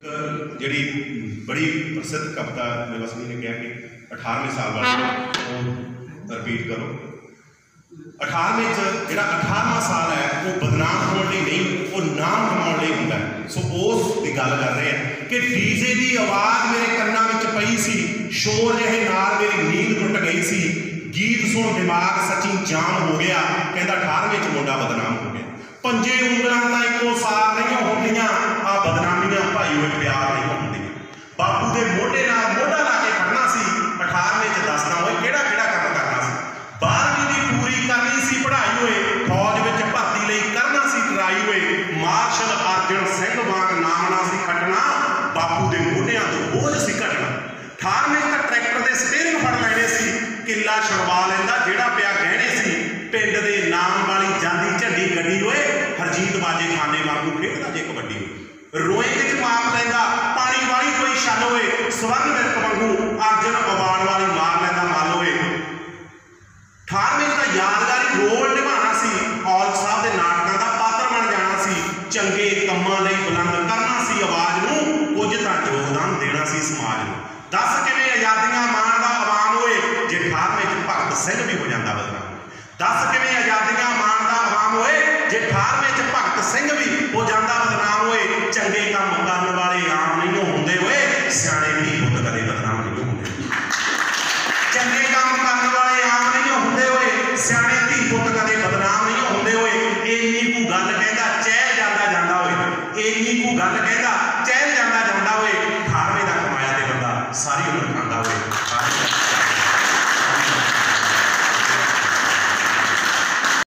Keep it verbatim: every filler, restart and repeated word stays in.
जी बड़ी प्रसिद्ध कविता निवासी ने कहा कि अठारहवें साल वाले रिपीट करो। अठारहवें जो अठारहवां साल है वो बदनाम होने नहीं, वो नाम कमाने होंगे। सो उस की गल कर रहे हैं कि डीजे की आवाज़ मेरे कन्ना में पई सी, शोर जिहे नाल मेरी नींद टुट गई सी, गीत सुन दिमाग सची जाम हो गया। कहता अठारहवें च मुंडा बदनाम हो गया। पंजे उंगलों का एको सार नहीं होंदियां, आ बदनामियां भाई हुए प्यार नहीं होंदियां। बापू के मोढे नाल मोढा ला के खड़ना सी, अठारहवें च दसदा होए किहड़ा किहड़ा काम करना सी। बारहवीं की पूरी करनी सी पढ़ाई हुए, फौज में भर्ती लई करना सी ट्राई हुए, मार्शल अर्जन सिंह वांग नामना सी खटना, बापू के मोढियां तो बोझ सी घटना। अठारहवें का ट्रैक्टर के स्टेयरिंग फड़ लेने सी, किला छुड़वा लैंदा जेड़ा पिया गहने सी, पिंड दे नाम वाली जांदी झंडी गड्डी होए, हरजीत बाजे खाने वांगू खेडदा जे कबड्डी होए। रोए विच माप लैंदा पानी वाली कोई छल होए, स्वर्ण मिर्क वांगू अर्जन अवार्ड वाली मार लैंदा मल होए। अठारहवें का यादगारी रोल निभाना सी, औल साहब के नाटकों का पात्र बन जाना सी, चंगे कम्मां लई बुलंद करना सी आवाज़ नूं, कुछ तां योगदान देना सी समाज नूं। दस किवें आज़ादियां माणदा आवाम होए, जे अठारहवें च भगत सिंह भी हो जाता बदनाम। दस किवें आज़ादियां माणदा आवाम होए, जे अठारहवें च भगत सिंह भी हो जाता बदनाम होए। चंगे काम करने वाले आम नहीं होंदे होए, सियाणे